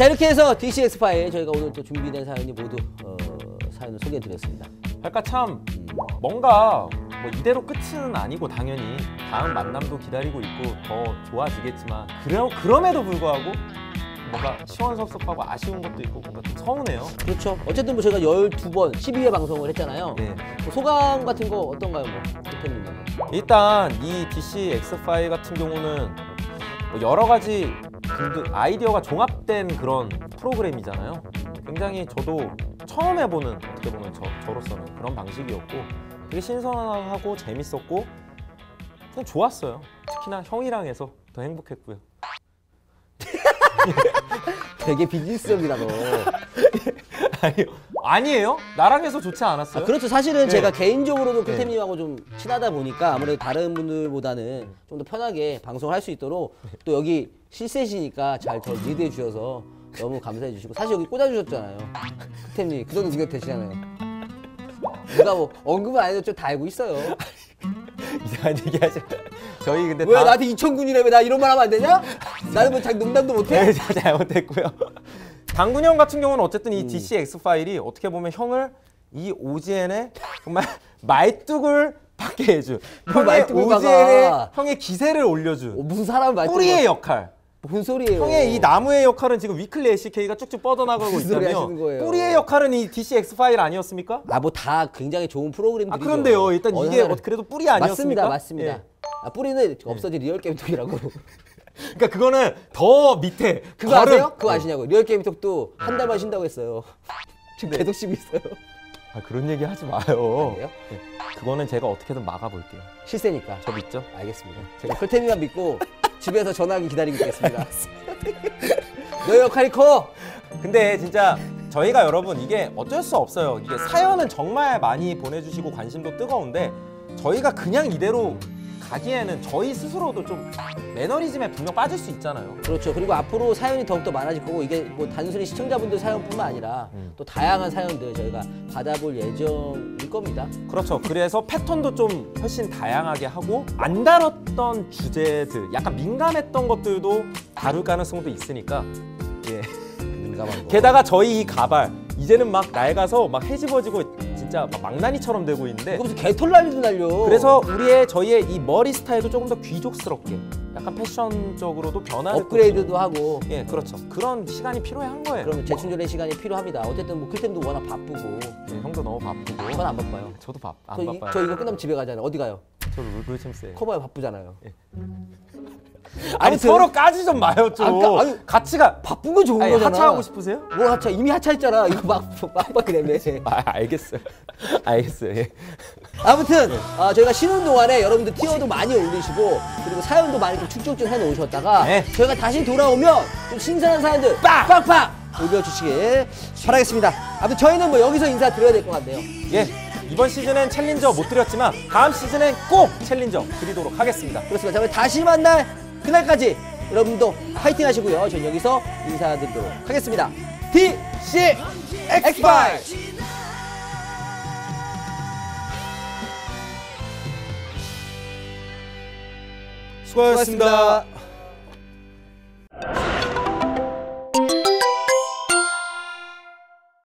자, 이렇게 해서 DC 엑스파일 저희가 오늘 또 준비된 사연이 모두 사연을 소개해드렸습니다. 그러니까 참 뭔가 뭐 이대로 끝은 아니고 당연히 다음 만남도 기다리고 있고 더 좋아지겠지만 그럼에도 불구하고 뭔가 시원섭섭하고 아쉬운 것도 있고 뭔가 좀 서운해요. 그렇죠. 어쨌든 뭐 저희가 12번, 12회 방송을 했잖아요. 네. 뭐 소감 같은 거 어떤가요, 뭐 대표님은? 일단 이 DC 엑스파일 같은 경우는 뭐 여러 가지 아이디어가 종합된 그런 프로그램이잖아요. 굉장히 저도 처음 해보는 어떻게 보면 저로서는 그런 방식이었고 되게 신선하고 재밌었고 그냥 좋았어요. 특히나 형이랑 해서 더 행복했고요. 되게 비즈니스적이다 너. 아니에요? 나랑 해서 좋지 않았어요? 그렇죠. 사실은 네. 제가 개인적으로도 클템님하고 좀 친하다 보니까 아무래도 다른 분들보다는 좀 더 편하게 방송을 할 수 있도록 또 여기 실세시니까 잘 저 리드해 주셔서 너무 감사해 주시고 사실 여기 꽂아주셨잖아요. 클템님 그 정도 능력 되시잖아요. 누가 뭐 언급은 안 해도 좀 다 알고 있어요. 이상한 얘기 하지. 저희 근데 왜 나한테 이천군이라며 나 이런 말 하면 안 되냐? 나는 뭐 자기 농담도 못해? 네, 잘못했고요. 당근이 형 같은 경우는 어쨌든 이 DC 엑스파일이 어떻게 보면 형을 이 OGN에 정말 말뚝을 받게 해준 형의 OGN에 형의 기세를 올려준 무슨 사람 말뚝 뿌리의 역할. 무슨 소리예요? 형의 이 나무의 역할은 지금 위클리 LCK가 쭉쭉 뻗어나가고 있다면 뿌리의 역할은 이 DC 엑스파일 아니었습니까? 뭐 다 굉장히 좋은 프로그램들이죠. 그런데요. 일단 이게 그래도 뿌리 아니었습니까? 맞습니다. 예. 뿌리는 없어진 리얼게임톡이라고. 그러니까 그거는 더 밑에 그거 아세요? 그거 아시냐고. 리얼게임톡도 한 달만 쉰다고 했어요. 지금 계속 쉬고 있어요. 그런 얘기 하지 마요. 아니에요? 그거는 제가 어떻게든 막아볼게요. 실세니까. 저 믿죠? 알겠습니다. 제가 클템이만 믿고 집에서 전화하기 기다리고 있겠습니다. 너 역할이 커! 근데 진짜 저희가 여러분 이게 어쩔 수 없어요. 이게 사연은 정말 많이 보내주시고 관심도 뜨거운데 저희가 그냥 이대로 가기에는 저희 스스로도 좀 매너리즘에 분명 빠질 수 있잖아요. 그렇죠. 그리고 앞으로 사연이 더욱더 많아질 거고 이게 뭐 단순히 시청자분들 사연뿐만 아니라 또 다양한 사연들 저희가 받아볼 예정일 겁니다. 그렇죠. 그래서 패턴도 좀 훨씬 다양하게 하고 안 다뤘던 주제들, 약간 민감했던 것들도 다룰 가능성도 있으니까 예. 민감한 거. 게다가 저희 이 가발 이제는 막 낡아서 막 헤집어지고 진짜 막 망나니처럼 되고 있는데 이거 무슨 개털 난리도 날려. 그래서 저희의 이 머리 스타일도 조금 더 귀족스럽게 약간 패션적으로도 변화를 업그레이드도 하고. 예, 그렇죠. 그런 시간이 필요한 거예요. 그러면 재충전의 시간이 필요합니다. 어쨌든 뭐 클템도 워낙 바쁘고. 예, 형도 너무 바쁘고. 전 안 바빠요. 저도 안 바빠요. 저 이거 끝나면 집에 가잖아요. 어디 가요? 저 롤챔스예요. 커버에 바쁘잖아요. 예. 아니 서로 까지 좀 마요 좀. 아니, 같이가 바쁜 거 좋은 거잖아. 하차하고 싶으세요? 뭐 하차? 이미 하차했잖아. 이거 막 그래매. 알겠어요. 알겠어요. 예. 아무튼 저희가 쉬는 동안에 여러분들 티어도 많이 올리시고 그리고 사연도 많이 좀 축적 좀 해놓으셨다가 저희가 다시 돌아오면 좀 신선한 사연들 빡빡 올려주시길 바라겠습니다. 아무튼 저희는 뭐 여기서 인사드려야 될 것 같네요. 예. 이번 시즌엔 챌린저 못 드렸지만 다음 시즌엔 꼭 챌린저 드리도록 하겠습니다. 그렇습니다. 자, 우리 다시 만날 그날까지 여러분도 파이팅 하시고요. 저는 여기서 인사드리도록 하겠습니다. DC 엑스파일! 수고하셨습니다.